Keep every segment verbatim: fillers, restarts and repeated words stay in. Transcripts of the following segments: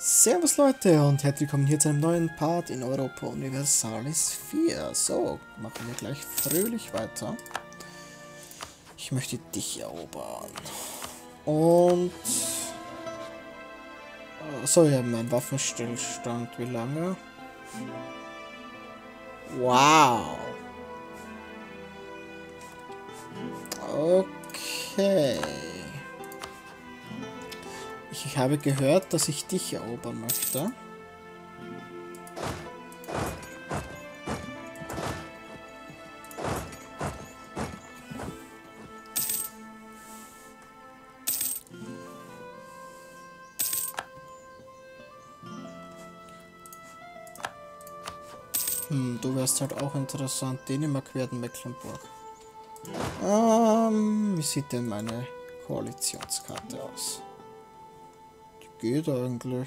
Servus Leute und herzlich willkommen hier zu einem neuen Part in Europa Universalis vier. So, machen wir gleich fröhlich weiter. Ich möchte dich erobern. Und... So, wir haben einen Waffenstillstand. Wie lange? Wow. Okay. Ich habe gehört, dass ich dich erobern möchte. Hm, du wärst halt auch interessant. Dänemark werden Mecklenburg. Ähm, wie sieht denn meine Koalitionskarte aus? Geht eigentlich.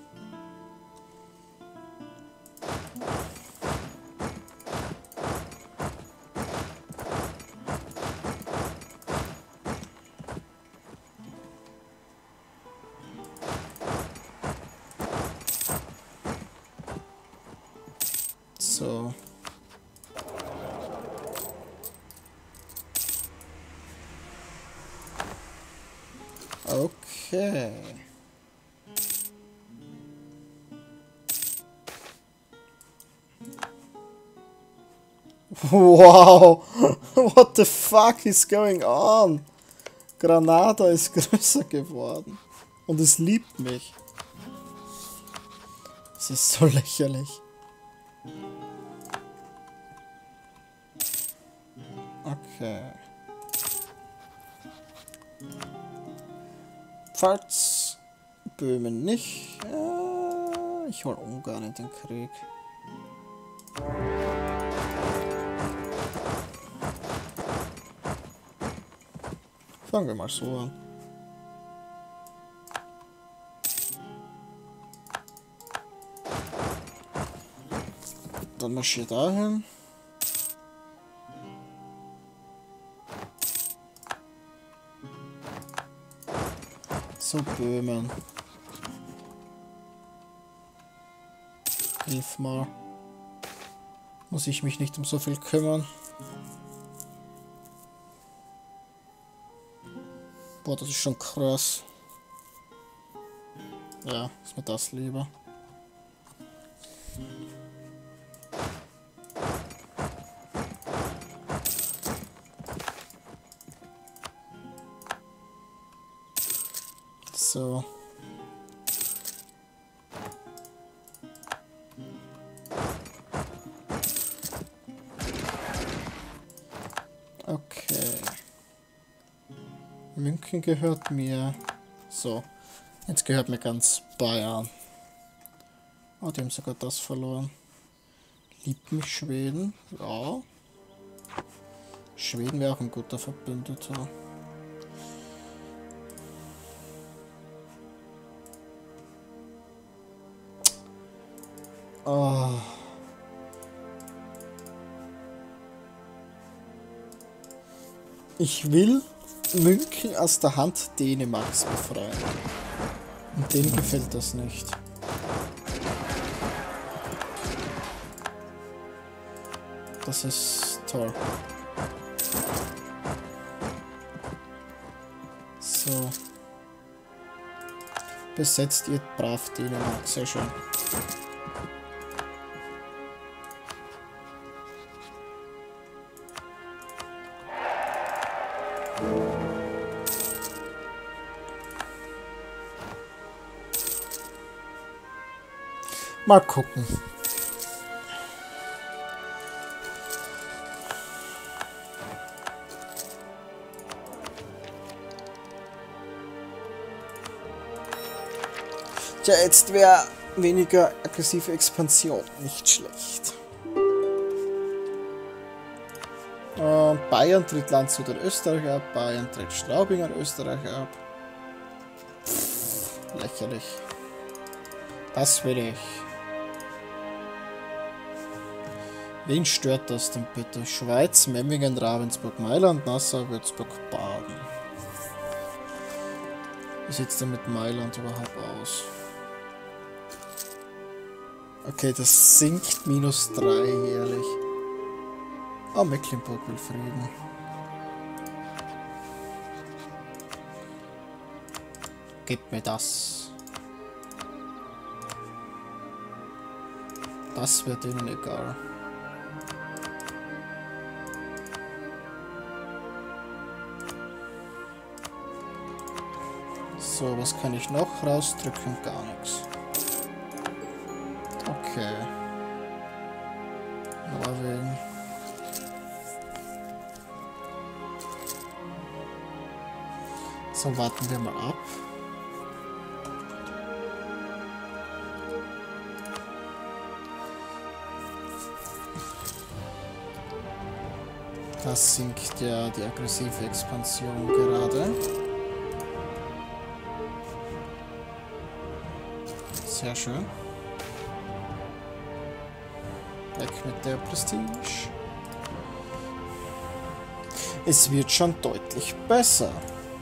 So. Okay. Wow, what the fuck is going on? Granada ist größer geworden und es liebt mich. Es ist so lächerlich. Okay. Pfalz, Böhmen nicht. Äh, ich hol Ungarn in den Krieg. Fangen wir mal so an. Dann marschier dahin. So, Böhmen. Hilf mal. Muss ich mich nicht um so viel kümmern. Boah, das ist schon krass. Ja, ist mir das lieber. So. Okay. München gehört mir. So. Jetzt gehört mir ganz Bayern. Oh, die haben sogar das verloren. Liebt mich Schweden? Ja. Schweden wäre auch ein guter Verbündeter. Oh. Ich will München aus der Hand Dänemarks befreien. Und denen gefällt das nicht. Das ist toll. So. Besetzt ihr brav Dänemark. Sehr schön. Mal gucken. Tja, jetzt wäre weniger aggressive Expansion nicht schlecht. Äh, Bayern tritt Landshut an Österreich ab, Bayern tritt Straubing an Österreich ab. Pff, lächerlich. Das will ich. Wen stört das denn bitte? Schweiz, Memmingen, Ravensburg, Mailand, Nassau, Würzburg, Baden. Wie sieht es denn mit Mailand überhaupt aus? Okay, das sinkt minus drei jährlich. Oh, Mecklenburg will Frieden. Gib mir das. Das wird ihnen egal. So, was kann ich noch rausdrücken? Gar nichts. Okay. Norwegen. So, warten wir mal ab. Das sinkt ja die aggressive Expansion gerade. Sehr schön. Weg mit der Prestige. Es wird schon deutlich besser.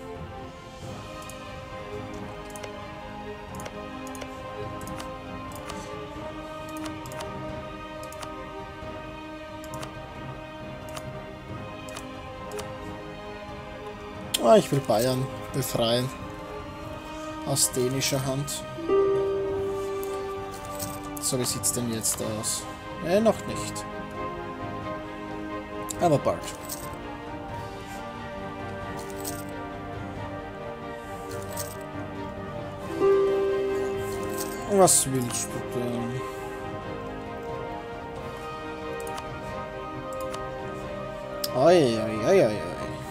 Ah, ich will Bayern befreien. Aus dänischer Hand. So, wie sieht es denn jetzt aus? Äh, noch nicht. Aber bald. Was willst du denn? Oi, oi, oi, oi.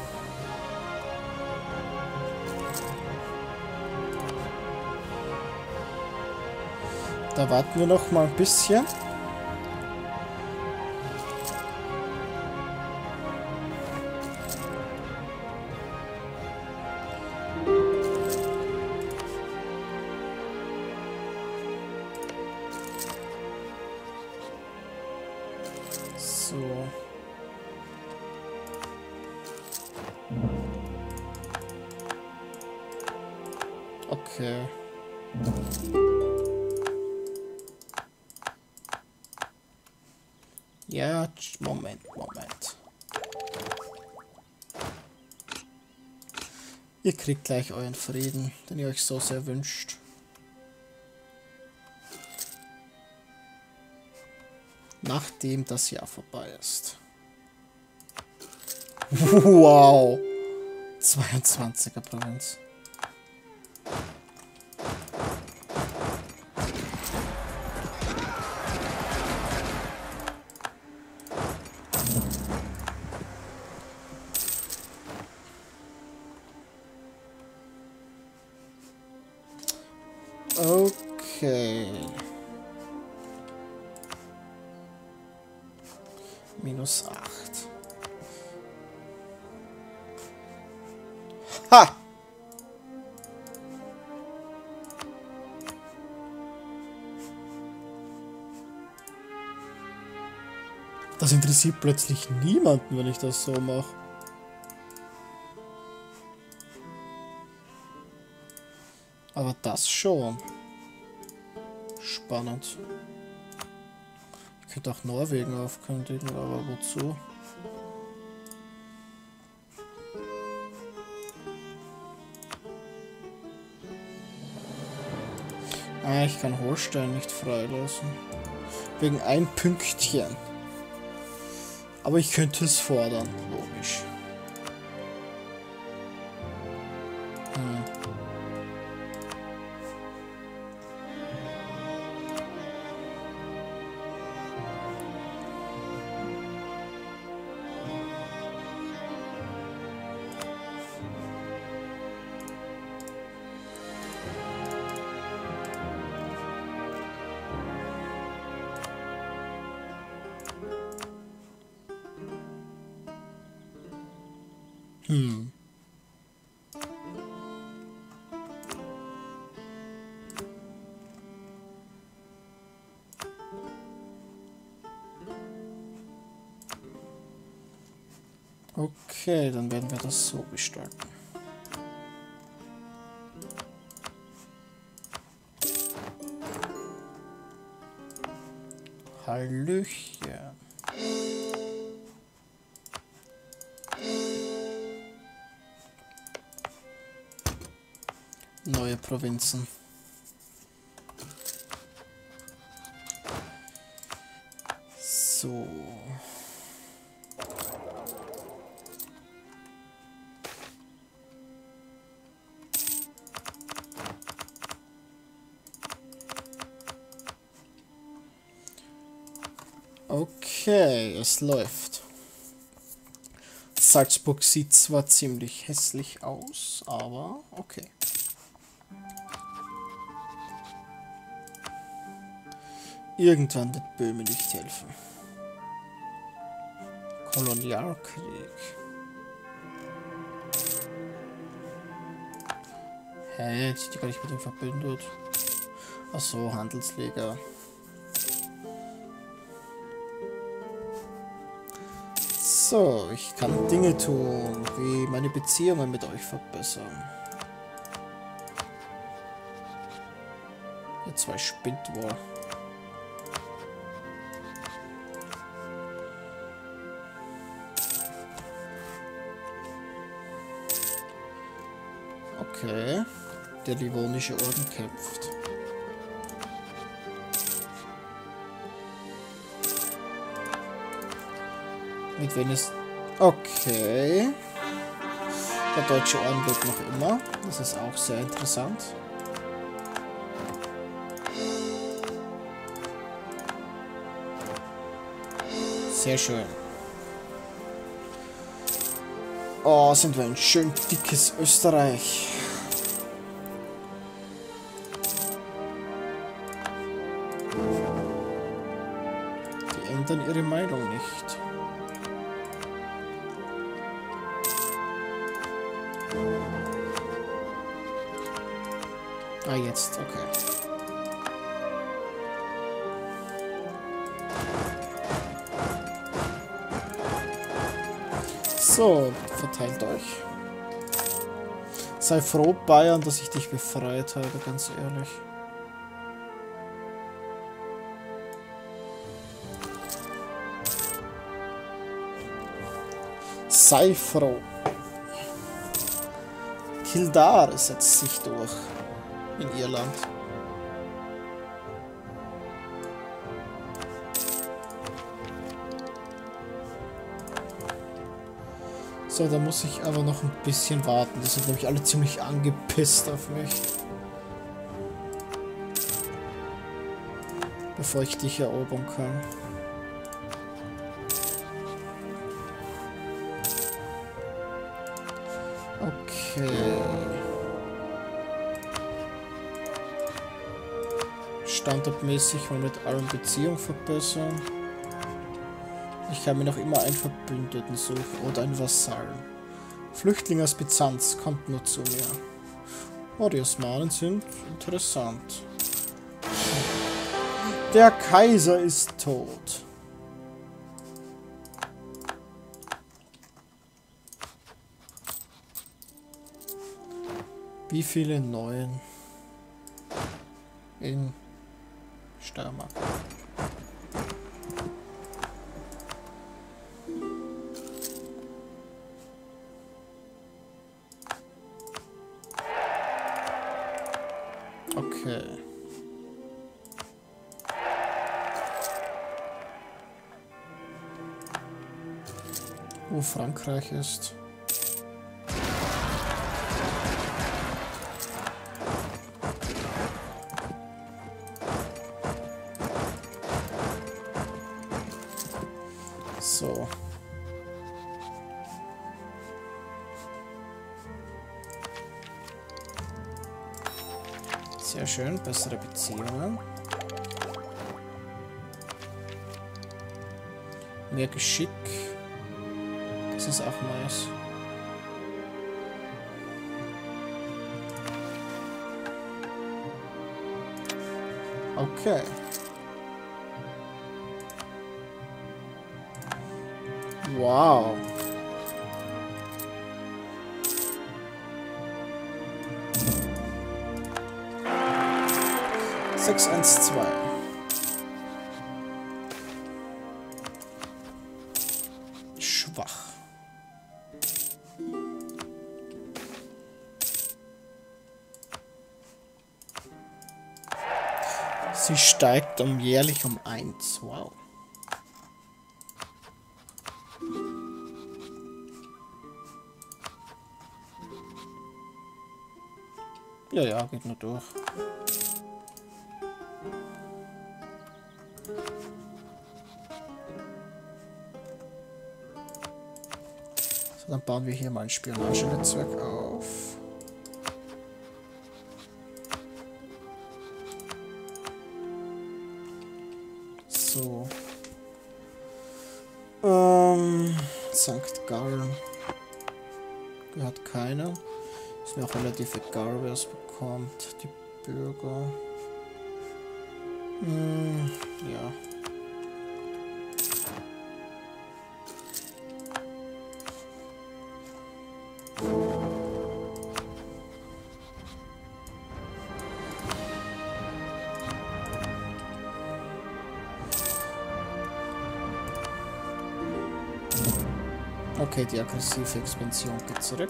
Da warten wir noch mal ein bisschen. So. Okay. Ja, Moment, Moment. Ihr kriegt gleich euren Frieden, den ihr euch so sehr wünscht. Nachdem das Jahr vorbei ist. Wow! zweiundzwanziger Provinz. Okay. Minus acht. Ha! Das interessiert plötzlich niemanden, wenn ich das so mache. Aber das schon. Spannend. Ich könnte auch Norwegen aufkündigen, aber wozu? Ah, ich kann Holstein nicht freilassen. Wegen ein Pünktchen. Aber ich könnte es fordern, logisch. Hm. Hm. Okay, dann werden wir das so gestalten. Hallöchen. Neue Provinzen. So. Okay, es läuft. Salzburg sieht zwar ziemlich hässlich aus, aber okay. Irgendwann wird Böhmen nicht helfen. Kolonialkrieg. Hä, sind die gar nicht mit ihm verbündet? Achso, Handelsliga. So, ich kann Dinge tun, wie meine Beziehungen mit euch verbessern. Ihr zwei spinnt wohl. Okay, der livonische Orden kämpft. Mit wem ist... Okay. Der deutsche Orden wird noch immer. Das ist auch sehr interessant. Sehr schön. Oh, sind wir ein schön dickes Österreich. Die ändern ihre Meinung nicht. Ah, jetzt, okay. So, verteilt euch. Sei froh, Bayern, dass ich dich befreit habe, ganz ehrlich. Sei froh. Kildare setzt sich durch in Irland. So, da muss ich aber noch ein bisschen warten. Die sind nämlich alle ziemlich angepisst auf mich. Bevor ich dich erobern kann. Okay. Standardmäßig mal mit allen Beziehungen verbessern. Ich kann mir noch immer einen Verbündeten suchen oder einen Vasallen. Flüchtling aus Byzanz kommt nur zu mir. Oh, die Osmanen sind interessant. Der Kaiser ist tot. Wie viele neuen in Steiermark? Okay. Wo Frankreich ist. So. Sehr schön, bessere Beziehungen. Mehr Geschick. Das ist auch nice. Okay. Wow. sechs eins zwei. Sie steigt um jährlich um eins. Wow. Ja, ja, geht nur durch. So, dann bauen wir hier mal ein Spionagenetzwerk auf. So. Ähm, Sankt Gallen. Gehört keiner. Ist mir auch relativ egal, wer es bekommt. Die Bürger. Hm, ja. Okay, die aggressive Expansion geht zurück.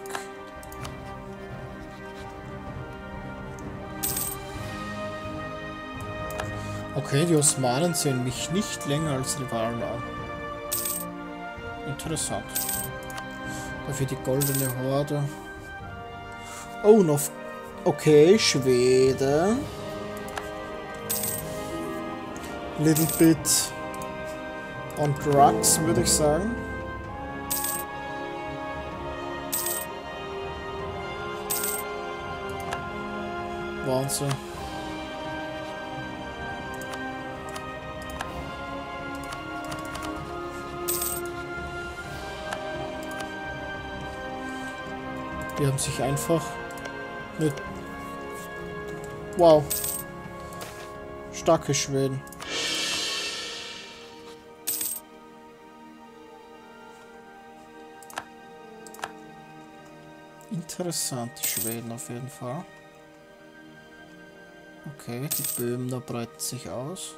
Okay, die Osmanen sehen mich nicht länger als Rivalen an. Interessant. Dafür die goldene Horde. Oh, noch... Okay, Schweden. Little bit on drugs, würde ich sagen. Wahnsinn. Die haben sich einfach mit... Wow. Starke Schweden. Interessant, die Schweden auf jeden Fall. Okay, die Böhmen da breiten sich aus.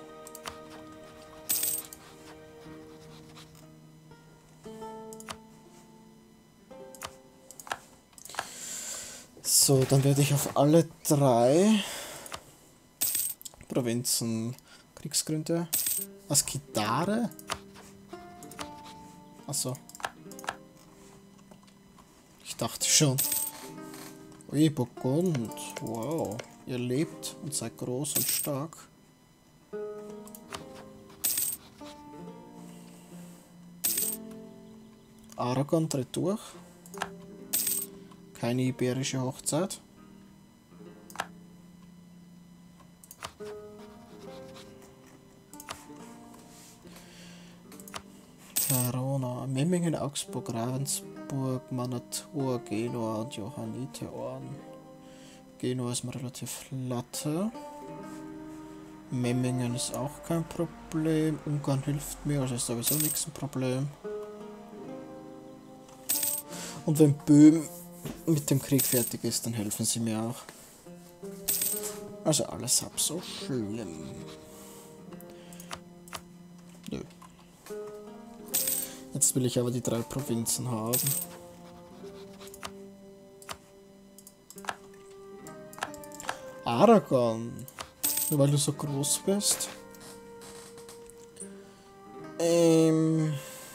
So, dann werde ich auf alle drei Provinzen Kriegsgründe. Askitare? Achso. Ich dachte schon. Ui, Burgund. Wow. Ihr lebt und seid groß und stark. Aragon tritt durch. Keine iberische Hochzeit. Verona, Memmingen, Augsburg, Ravensburg, Mantua, Genua und Johanniterorden. Genua ist mir relativ latte. Memmingen ist auch kein Problem. Ungarn hilft mir, also ist sowieso nichts ein Problem. Und wenn Böhmen mit dem Krieg fertig ist, dann helfen sie mir auch. Also alles halb so schlimm. Nö. Jetzt will ich aber die drei Provinzen haben. Aragon. Nur weil du so groß bist. Ähm.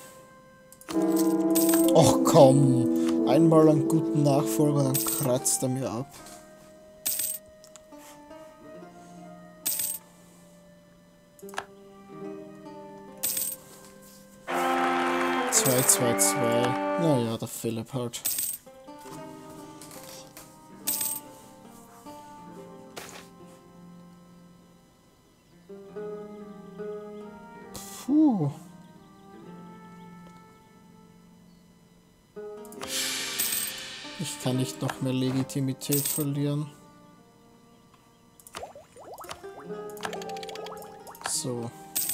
Och komm. Einmal einen guten Nachfolger, dann kratzt er mir ab. zwei, zwei, zwei. Naja, der Philipp halt. Puh. Ich kann nicht noch mehr Legitimität verlieren. So.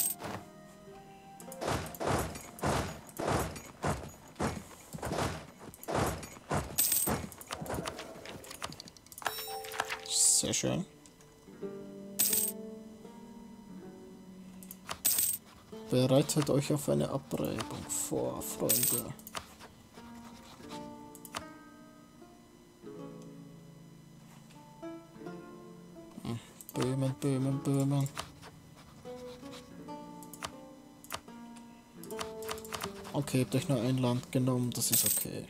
Sehr schön. Bereitet euch auf eine Abreibung vor, Freunde. Hm. Böhmen, Böhmen, Böhmen. Okay, habt euch nur ein Land genommen, das ist okay.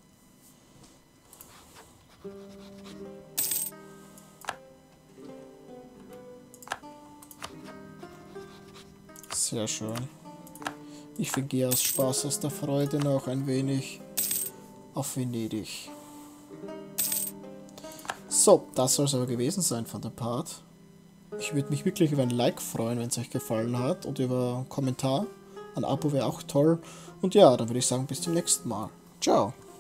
Sehr schön. Ich vergehe aus Spaß, aus der Freude noch ein wenig auf Venedig. So, das soll es aber gewesen sein von der Part. Ich würde mich wirklich über ein Like freuen, wenn es euch gefallen hat, und über einen Kommentar. Ein Abo wäre auch toll. Und ja, dann würde ich sagen, bis zum nächsten Mal. Ciao.